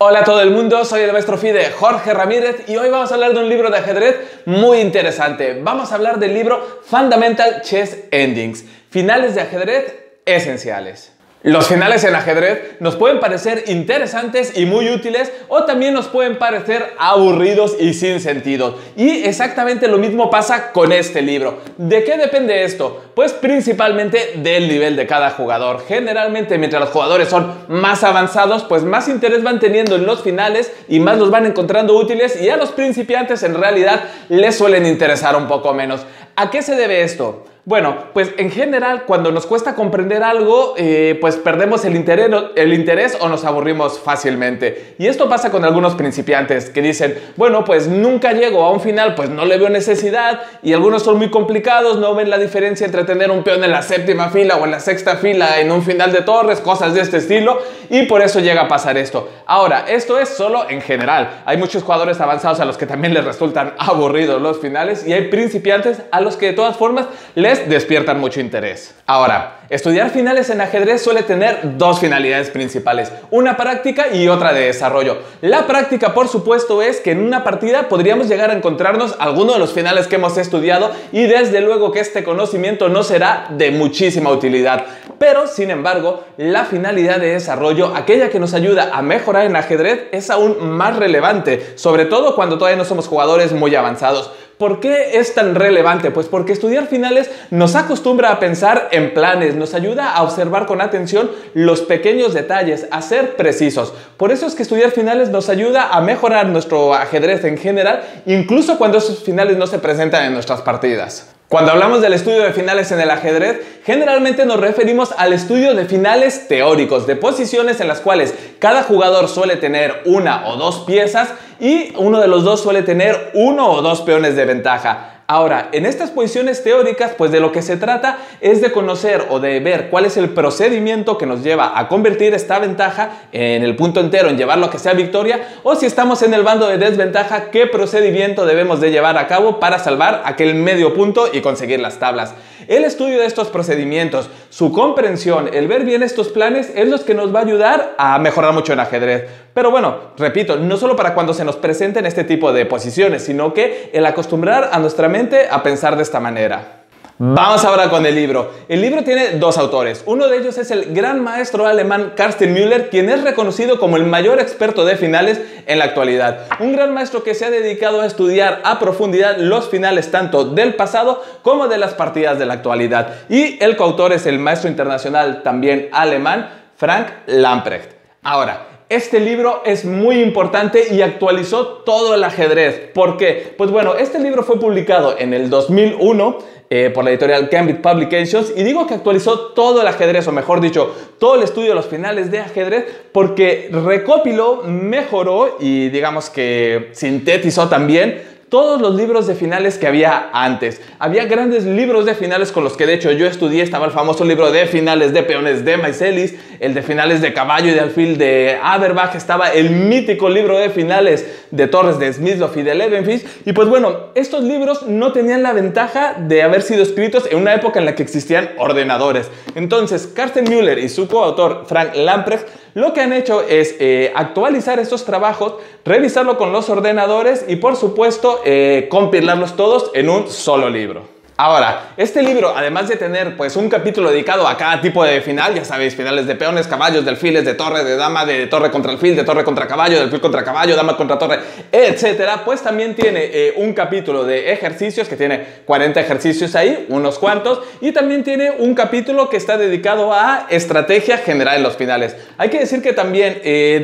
Hola a todo el mundo, soy el maestro FIDE Jorge Ramírez y hoy vamos a hablar de un libro de ajedrez muy interesante. Vamos a hablar del libro Fundamental Chess Endings, finales de ajedrez esenciales. Los finales en ajedrez nos pueden parecer interesantes y muy útiles o también nos pueden parecer aburridos y sin sentido. Y exactamente lo mismo pasa con este libro. ¿De qué depende esto? Pues principalmente del nivel de cada jugador. Generalmente mientras los jugadores son más avanzados, pues más interés van teniendo en los finales y más los van encontrando útiles, y a los principiantes en realidad les suelen interesar un poco menos. ¿A qué se debe esto? Bueno, pues en general cuando nos cuesta comprender algo, pues perdemos el interés o nos aburrimos fácilmente. Y esto pasa con algunos principiantes que dicen, bueno, pues nunca llego a un final, pues no le veo necesidad, y algunos son muy complicados, no ven la diferencia entre tener un peón en la séptima fila o en la sexta fila en un final de torres, cosas de este estilo, y por eso llega a pasar esto. Ahora, esto es solo en general. Hay muchos jugadores avanzados a los que también les resultan aburridos los finales, y hay principiantes a los que de todas formas les despiertan mucho interés. Ahora, estudiar finales en ajedrez suele tener dos finalidades principales, una práctica y otra de desarrollo. La práctica, por supuesto, es que en una partida podríamos llegar a encontrarnos alguno de los finales que hemos estudiado, y desde luego que este conocimiento no será de muchísima utilidad. Pero, sin embargo, la finalidad de desarrollo, aquella que nos ayuda a mejorar en ajedrez, es aún más relevante, sobre todo cuando todavía no somos jugadores muy avanzados. ¿Por qué es tan relevante? Pues porque estudiar finales nos acostumbra a pensar en planes, nos ayuda a observar con atención los pequeños detalles, a ser precisos. Por eso es que estudiar finales nos ayuda a mejorar nuestro ajedrez en general, incluso cuando esos finales no se presentan en nuestras partidas. Cuando hablamos del estudio de finales en el ajedrez, generalmente nos referimos al estudio de finales teóricos, de posiciones en las cuales cada jugador suele tener una o dos piezas y uno de los dos suele tener uno o dos peones de ventaja. Ahora, en estas posiciones teóricas, pues de lo que se trata es de conocer o de ver cuál es el procedimiento que nos lleva a convertir esta ventaja en el punto entero, en llevarlo a que sea victoria, o si estamos en el bando de desventaja, qué procedimiento debemos de llevar a cabo para salvar aquel medio punto y conseguir las tablas. El estudio de estos procedimientos, su comprensión, el ver bien estos planes es lo que nos va a ayudar a mejorar mucho en ajedrez. Pero bueno, repito, no solo para cuando se nos presenten este tipo de posiciones, sino que el acostumbrar a nuestra mente a pensar de esta manera. Vamos ahora con el libro. El libro tiene dos autores. Uno de ellos es el gran maestro alemán Carsten Müller, quien es reconocido como el mayor experto de finales en la actualidad. Un gran maestro que se ha dedicado a estudiar a profundidad los finales tanto del pasado como de las partidas de la actualidad. Y el coautor es el maestro internacional también alemán, Frank Lamprecht. Ahora, este libro es muy importante y actualizó todo el ajedrez. ¿Por qué? Pues bueno, este libro fue publicado en el 2001 por la editorial Gambit Publications, y digo que actualizó todo el ajedrez, o mejor dicho, todo el estudio de los finales de ajedrez, porque recopiló, mejoró y digamos que sintetizó también todos los libros de finales que había antes. Había grandes libros de finales con los que de hecho yo estudié. Estaba el famoso libro de finales de peones de Meiselis, el de finales de caballo y de alfil de Averbach, estaba el mítico libro de finales de torres de Smyslov y de Levenfish. Y pues bueno, estos libros no tenían la ventaja de haber sido escritos en una época en la que existían ordenadores. Entonces Carsten Müller y su coautor Frank Lamprecht lo que han hecho es actualizar estos trabajos, revisarlo con los ordenadores y por supuesto compilarlos todos en un solo libro. Ahora, este libro, además de tener pues un capítulo dedicado a cada tipo de final, ya sabéis, finales de peones, caballos, de alfiles, de torre, de dama, de torre contra alfil, de torre contra caballo, de alfil contra caballo, dama contra torre, etcétera, pues también tiene un capítulo de ejercicios, que tiene 40 ejercicios ahí, unos cuantos, y también tiene un capítulo que está dedicado a estrategia general en los finales. Hay que decir que también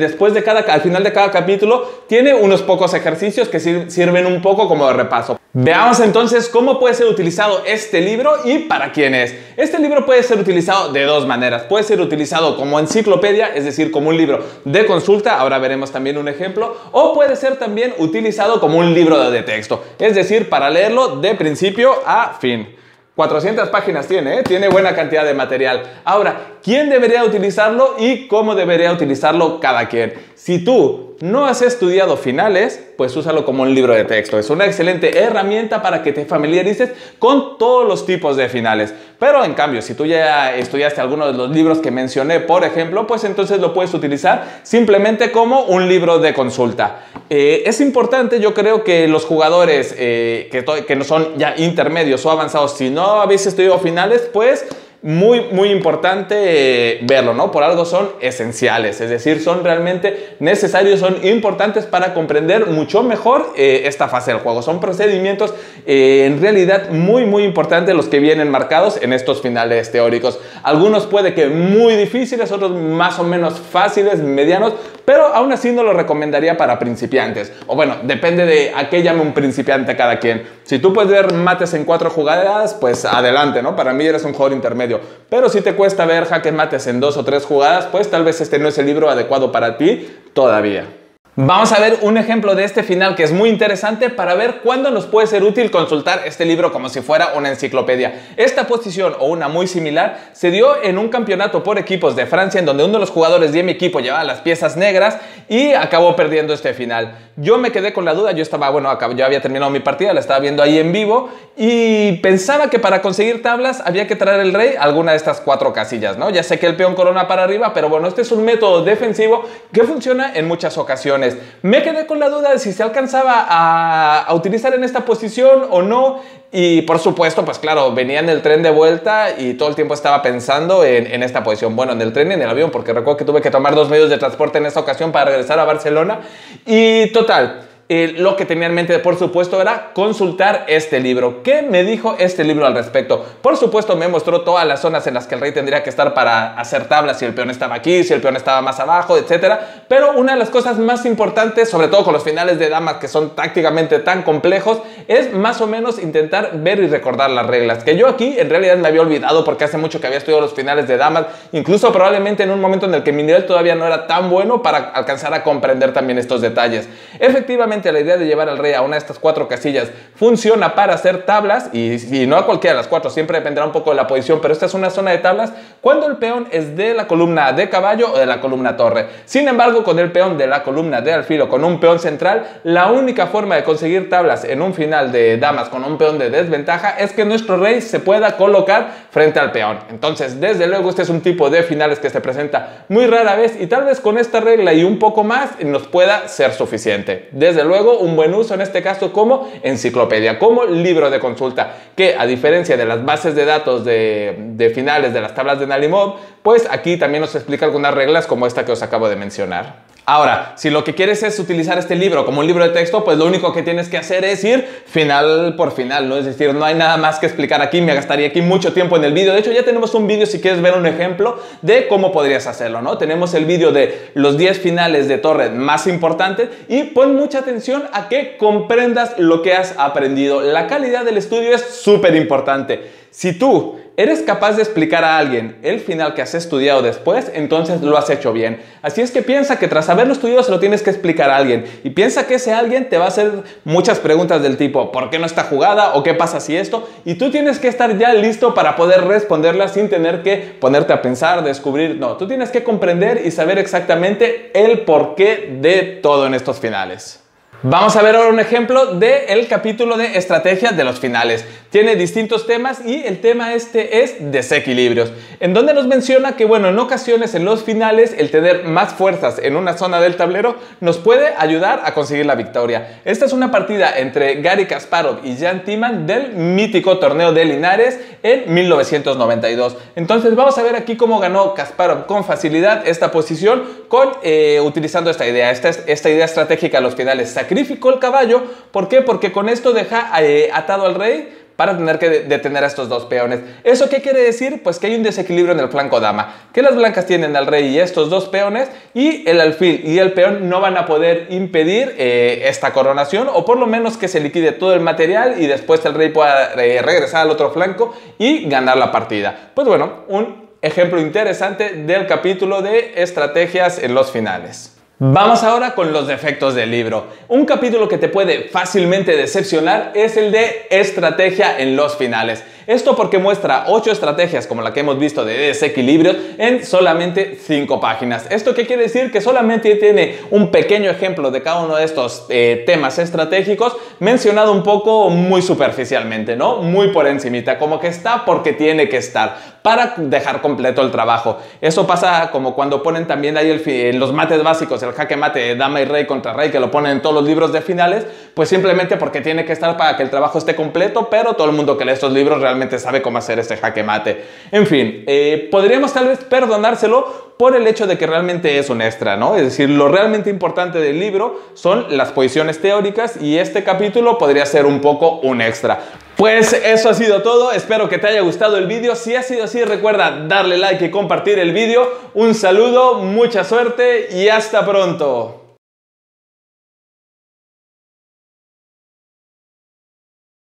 al final de cada capítulo tiene unos pocos ejercicios que sirven un poco como de repaso. Veamos entonces cómo puede ser utilizado este libro y para quién es. Este libro puede ser utilizado de dos maneras. Puede ser utilizado como enciclopedia, es decir, como un libro de consulta, ahora veremos también un ejemplo, o puede ser también utilizado como un libro de texto, es decir, para leerlo de principio a fin. 400 páginas tiene buena cantidad de material. Ahora, ¿quién debería utilizarlo y cómo debería utilizarlo cada quien? Si tú no has estudiado finales, pues úsalo como un libro de texto. Es una excelente herramienta para que te familiarices con todos los tipos de finales. Pero en cambio, si tú ya estudiaste alguno de los libros que mencioné, por ejemplo, pues entonces lo puedes utilizar simplemente como un libro de consulta. Es importante, yo creo que los jugadores que no son ya intermedios o avanzados, si no habéis estudiado finales, pues muy importante verlo, ¿no? Por algo son esenciales, es decir, son realmente necesarios, son importantes para comprender mucho mejor esta fase del juego. Son procedimientos en realidad muy importantes los que vienen marcados en estos finales teóricos. Algunos puede que muy difíciles, otros más o menos fáciles, medianos, pero aún así no lo recomendaría para principiantes. O bueno, depende de a qué llame un principiante cada quien. Si tú puedes ver mates en 4 jugadas, pues adelante, ¿no? Para mí eres un jugador intermedio. Pero si te cuesta ver jaque mates en 2 o 3 jugadas, pues tal vez este no es el libro adecuado para ti todavía. Vamos a ver un ejemplo de este final que es muy interesante para ver cuándo nos puede ser útil consultar este libro como si fuera una enciclopedia. Esta posición o una muy similar se dio en un campeonato por equipos de Francia en donde uno de los jugadores de mi equipo llevaba las piezas negras y acabó perdiendo este final. Yo me quedé con la duda, yo había terminado mi partida, la estaba viendo ahí en vivo y pensaba que para conseguir tablas había que traer el rey a alguna de estas 4 casillas, ¿no? Ya sé que el peón corona para arriba, pero bueno, este es un método defensivo que funciona en muchas ocasiones. Me quedé con la duda de si se alcanzaba a utilizar en esta posición o no. Y por supuesto, pues claro, venía en el tren de vuelta y todo el tiempo estaba pensando en esta posición. Bueno, en el tren y en el avión, porque recuerdo que tuve que tomar 2 medios de transporte en esta ocasión para regresar a Barcelona. Y total, lo que tenía en mente, por supuesto, era consultar este libro. ¿Qué me dijo este libro al respecto? Por supuesto, me mostró todas las zonas en las que el rey tendría que estar para hacer tablas, si el peón estaba aquí, si el peón estaba más abajo, etc. Pero una de las cosas más importantes, sobre todo con los finales de damas que son tácticamente tan complejos, es más o menos intentar ver y recordar las reglas. Que yo aquí en realidad me había olvidado porque hace mucho que había estudiado los finales de damas, incluso probablemente en un momento en el que mi nivel todavía no era tan bueno para alcanzar a comprender también estos detalles. Efectivamente, la idea de llevar al rey a una de estas 4 casillas funciona para hacer tablas y no a cualquiera de las 4, siempre dependerá un poco de la posición, pero esta es una zona de tablas cuando el peón es de la columna de caballo o de la columna torre. Sin embargo, con el peón de la columna de alfil o con un peón central, la única forma de conseguir tablas en un final de damas con un peón de desventaja es que nuestro rey se pueda colocar frente al peón. Entonces, desde luego, este es un tipo de finales que se presenta muy rara vez y tal vez con esta regla y un poco más nos pueda ser suficiente. Desde luego, un buen uso en este caso como enciclopedia, como libro de consulta, que a diferencia de las bases de datos de finales de las tablas de Nalimov, pues aquí también nos explica algunas reglas como esta que os acabo de mencionar. Ahora, si lo que quieres es utilizar este libro como un libro de texto, pues lo único que tienes que hacer es ir final por final, ¿no? Es decir, no hay nada más que explicar aquí, me gastaría aquí mucho tiempo en el vídeo. De hecho, ya tenemos un vídeo si quieres ver un ejemplo de cómo podrías hacerlo, ¿no? Tenemos el vídeo de los 10 finales de torre más importantes y pon mucha atención a que comprendas lo que has aprendido. La calidad del estudio es súper importante. Si tú eres capaz de explicar a alguien el final que has estudiado después, entonces lo has hecho bien. Así es que piensa que tras haberlo estudiado se lo tienes que explicar a alguien. Y piensa que ese alguien te va a hacer muchas preguntas del tipo ¿por qué no está jugada? ¿O qué pasa si esto? Y tú tienes que estar ya listo para poder responderlas sin tener que ponerte a pensar, descubrir. No, tú tienes que comprender y saber exactamente el porqué de todo en estos finales. Vamos a ver ahora un ejemplo del capítulo de estrategia de los finales. Tiene distintos temas y el tema este es desequilibrios, en donde nos menciona que, bueno, en ocasiones en los finales el tener más fuerzas en una zona del tablero nos puede ayudar a conseguir la victoria. Esta es una partida entre Garry Kasparov y Jan Timman del mítico torneo de Linares en 1992. Entonces vamos a ver aquí cómo ganó Kasparov con facilidad esta posición utilizando esta idea estratégica a los finales. Sacrificó el caballo. ¿Por qué? Porque con esto deja atado al rey para tener que detener a estos 2 peones. ¿Eso qué quiere decir? Pues que hay un desequilibrio en el flanco dama, que las blancas tienen al rey y estos 2 peones y el alfil y el peón no van a poder impedir esta coronación, o por lo menos que se liquide todo el material y después el rey pueda regresar al otro flanco y ganar la partida. Pues bueno, un ejemplo interesante del capítulo de estrategias en los finales. Vamos ahora con los defectos del libro. Un capítulo que te puede fácilmente decepcionar es el de estrategia en los finales. Esto porque muestra 8 estrategias como la que hemos visto de desequilibrios en solamente 5 páginas. ¿Esto qué quiere decir? Que solamente tiene un pequeño ejemplo de cada uno de estos temas estratégicos mencionado un poco muy superficialmente, ¿no? Muy por encimita, como que está porque tiene que estar para dejar completo el trabajo. Eso pasa como cuando ponen también ahí los mates básicos, el jaque mate de dama y rey contra rey, que lo ponen en todos los libros de finales, pues simplemente porque tiene que estar para que el trabajo esté completo, pero todo el mundo que lee estos libros realmente sabe cómo hacer este jaque mate. En fin, podríamos tal vez perdonárselo por el hecho de que realmente es un extra, ¿no? Es decir, lo realmente importante del libro son las posiciones teóricas y este capítulo podría ser un poco un extra. Pues eso ha sido todo, espero que te haya gustado el vídeo. Si ha sido así, recuerda darle like y compartir el vídeo. Un saludo, mucha suerte y hasta pronto.